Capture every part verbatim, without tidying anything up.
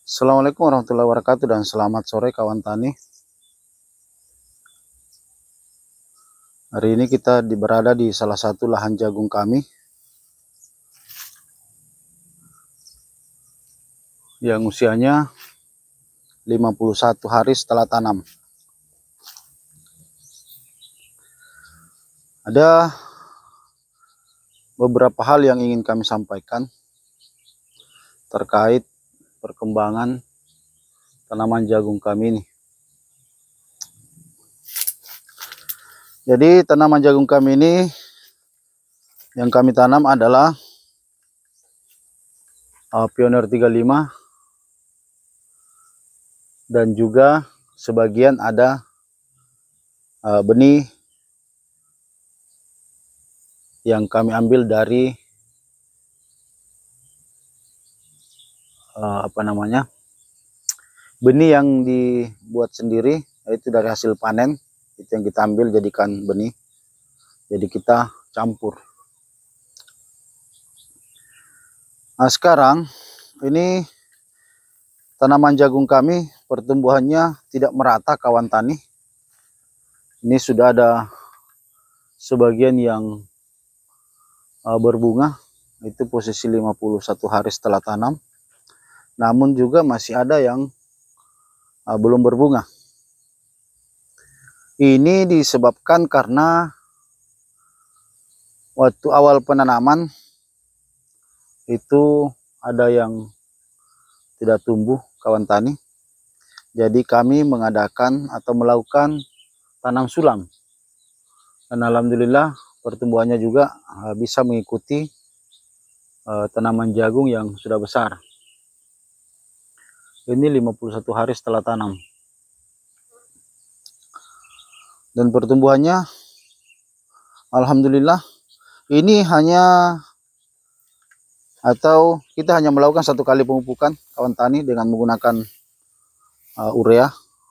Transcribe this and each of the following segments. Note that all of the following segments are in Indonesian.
Assalamualaikum warahmatullahi wabarakatuh dan selamat sore kawan tani. Hari ini kita berada di salah satu lahan jagung kami yang usianya lima puluh satu hari setelah tanam. Ada beberapa hal yang ingin kami sampaikan terkait perkembangan tanaman jagung kami ini. Jadi tanaman jagung kami ini yang kami tanam adalah uh, Pioneer tiga puluh lima dan juga sebagian ada uh, benih yang kami ambil dari uh, apa namanya benih yang dibuat sendiri, yaitu dari hasil panen itu yang kita ambil jadikan benih, jadi kita campur. Nah sekarang ini tanaman jagung kami pertumbuhannya tidak merata kawan tani. Ini sudah ada sebagian yang uh, berbunga, itu posisi lima puluh satu hari setelah tanam. Namun juga masih ada yang uh, belum berbunga. Ini disebabkan karena waktu awal penanaman itu ada yang tidak tumbuh kawan tani. Jadi kami mengadakan atau melakukan tanam sulam. Dan alhamdulillah pertumbuhannya juga uh, bisa mengikuti uh, tanaman jagung yang sudah besar. Ini lima puluh satu hari setelah tanam. Dan pertumbuhannya alhamdulillah ini hanya atau kita hanya melakukan satu kali pemupukan kawan tani dengan menggunakan uh, urea.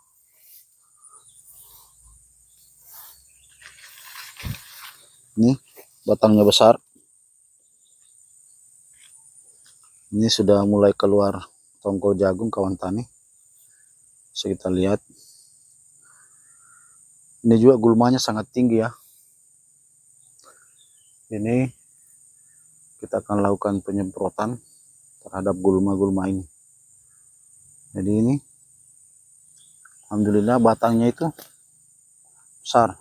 Ini batangnya besar. Ini sudah mulai keluar tongkol jagung kawan tani. Bisa kita lihat. Ini juga gulmanya sangat tinggi ya. Ini kita akan lakukan penyemprotan terhadap gulma-gulma ini. Jadi ini alhamdulillah batangnya itu besar.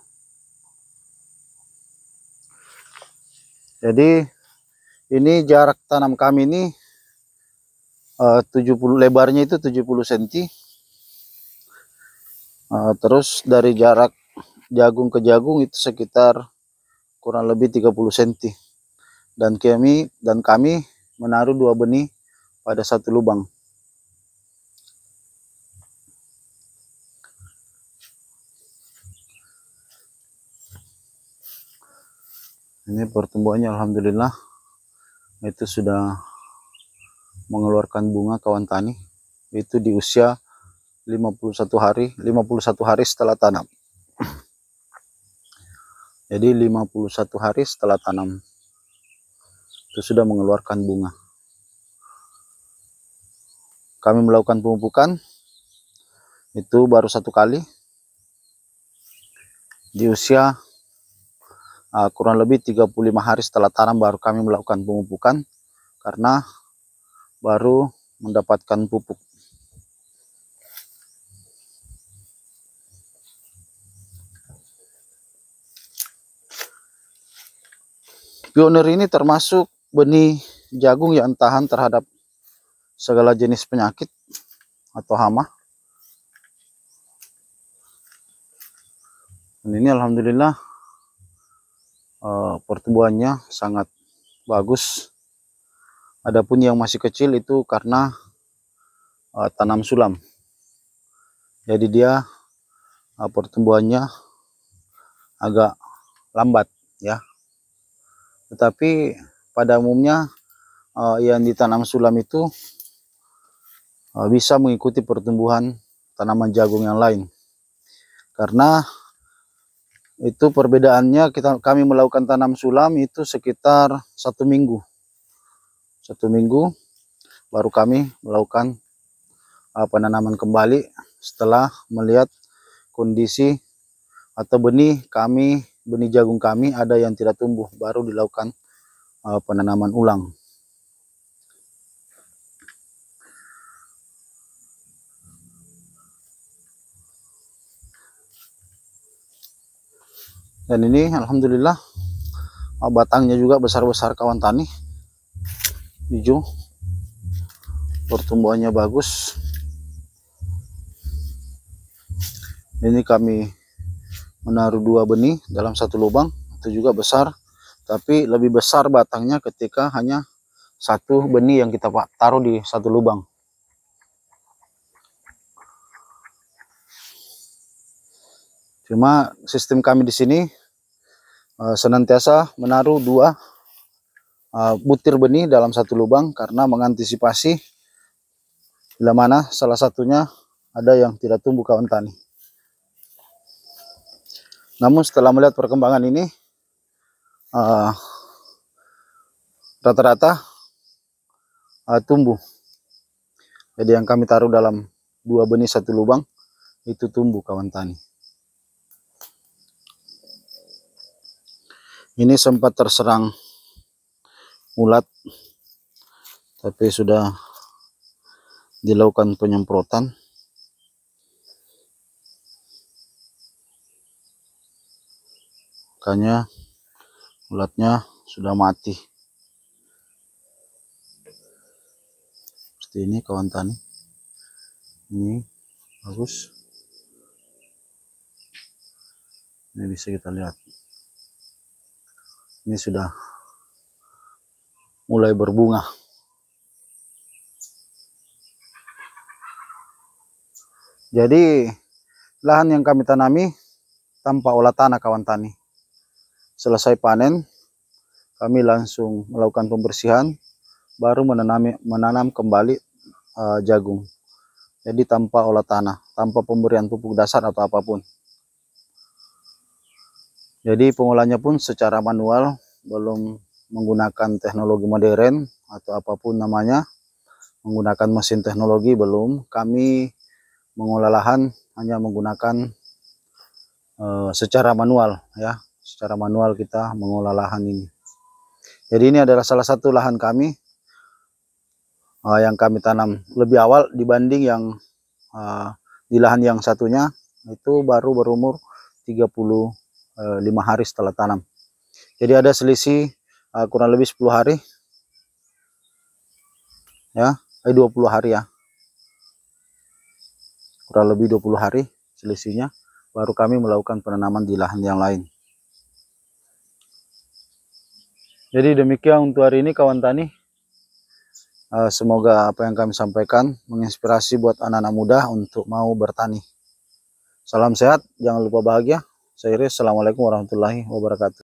Jadi ini jarak tanam kami ini uh, tujuh puluh, lebarnya itu tujuh puluh sentimeter. Uh, terus dari jarak jagung ke jagung itu sekitar kurang lebih tiga puluh sentimeter. Dan kami dan kami menaruh dua benih pada satu lubang. Ini pertumbuhannya alhamdulillah itu sudah mengeluarkan bunga kawan tani. Itu di usia lima puluh satu hari, lima puluh satu hari setelah tanam. Jadi lima puluh satu hari setelah tanam itu sudah mengeluarkan bunga. Kami melakukan pemupukan itu baru satu kali di usia uh, kurang lebih tiga puluh lima hari setelah tanam, baru kami melakukan pemupukan karena baru mendapatkan pupuk. Pioneer ini termasuk benih jagung yang tahan terhadap segala jenis penyakit atau hama. Dan ini alhamdulillah uh, pertumbuhannya sangat bagus. Adapun yang masih kecil itu karena uh, tanam sulam. Jadi dia uh, pertumbuhannya agak lambat ya. Tetapi pada umumnya uh, yang ditanam sulam itu uh, bisa mengikuti pertumbuhan tanaman jagung yang lain. Karena itu perbedaannya, kita kami melakukan tanam sulam itu sekitar satu minggu. Satu minggu baru kami melakukan uh, penanaman kembali setelah melihat kondisi atau benih kami, benih jagung kami ada yang tidak tumbuh, baru dilakukan uh, penanaman ulang. Dan ini alhamdulillah uh, batangnya juga besar-besar kawan tani, hijau, pertumbuhannya bagus. Ini kami menaruh dua benih dalam satu lubang, itu juga besar, tapi lebih besar batangnya ketika hanya satu benih yang kita taruh di satu lubang. Cuma sistem kami di sini uh, senantiasa menaruh dua uh, butir benih dalam satu lubang karena mengantisipasi bila mana salah satunya ada yang tidak tumbuh kawan tani. Namun setelah melihat perkembangan ini, rata-rata uh, uh, tumbuh. Jadi yang kami taruh dalam dua benih satu lubang itu tumbuh kawan tani. Ini sempat terserang ulat, tapi sudah dilakukan penyemprotan. Makanya ulatnya sudah mati. Seperti ini kawan tani. Ini bagus. Ini bisa kita lihat. Ini sudah mulai berbunga. Jadi lahan yang kami tanami tanpa olah tanah kawan tani. Selesai panen, kami langsung melakukan pembersihan, baru menanam, menanam kembali uh, jagung. Jadi tanpa olah tanah, tanpa pemberian pupuk dasar atau apapun. Jadi pengolahannya pun secara manual, belum menggunakan teknologi modern atau apapun namanya, menggunakan mesin teknologi belum. Kami mengolah lahan hanya menggunakan uh, secara manual, ya. Secara manual kita mengolah lahan ini. Jadi ini adalah salah satu lahan kami uh, yang kami tanam lebih awal dibanding yang uh, di lahan yang satunya, itu baru berumur tiga puluh lima hari setelah tanam. Jadi ada selisih uh, kurang lebih sepuluh hari, ya, eh, dua puluh hari ya, kurang lebih dua puluh hari selisihnya, baru kami melakukan penanaman di lahan yang lain. Jadi demikian untuk hari ini kawan tani. Uh, semoga apa yang kami sampaikan menginspirasi buat anak-anak muda untuk mau bertani. Salam sehat, jangan lupa bahagia. Saya Iris, assalamualaikum warahmatullahi wabarakatuh.